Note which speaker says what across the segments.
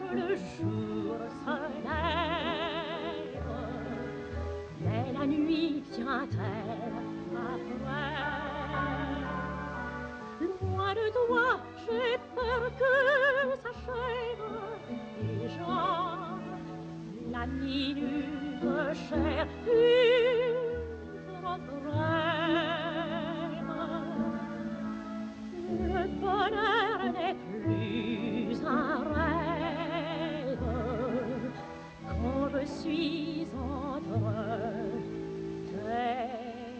Speaker 1: le jour se lève, mais la nuit vient-elle après? Loin de toi, j'ai peur que s'achève déjà la minute chère, une trop brève. Le bonheur n'est plus un rêve quand je suis entre tes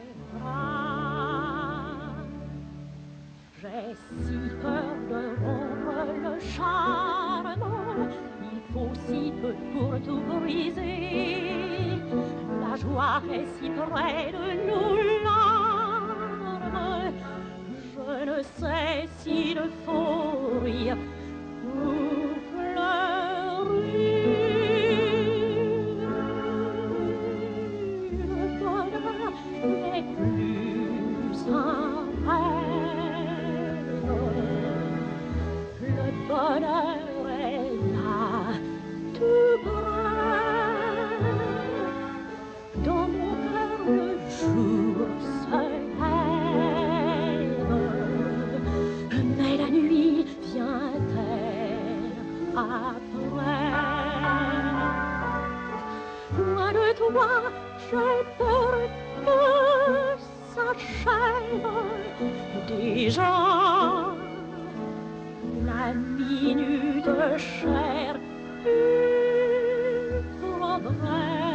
Speaker 1: bras. J'ai si peur de rompre le charme, il faut si peu pour tout briser. La joie est si près de nos larmes, je ne sais s'il faut rire ou pleurer. Le bonheur n'est plus un rêve, le bonheur est là, tout près. Dans mon cœur le jour se lève, mais la nuit vient-elle après? Loin de toi, j'ai peur que s'achève déjà la minute chère, une trop brève.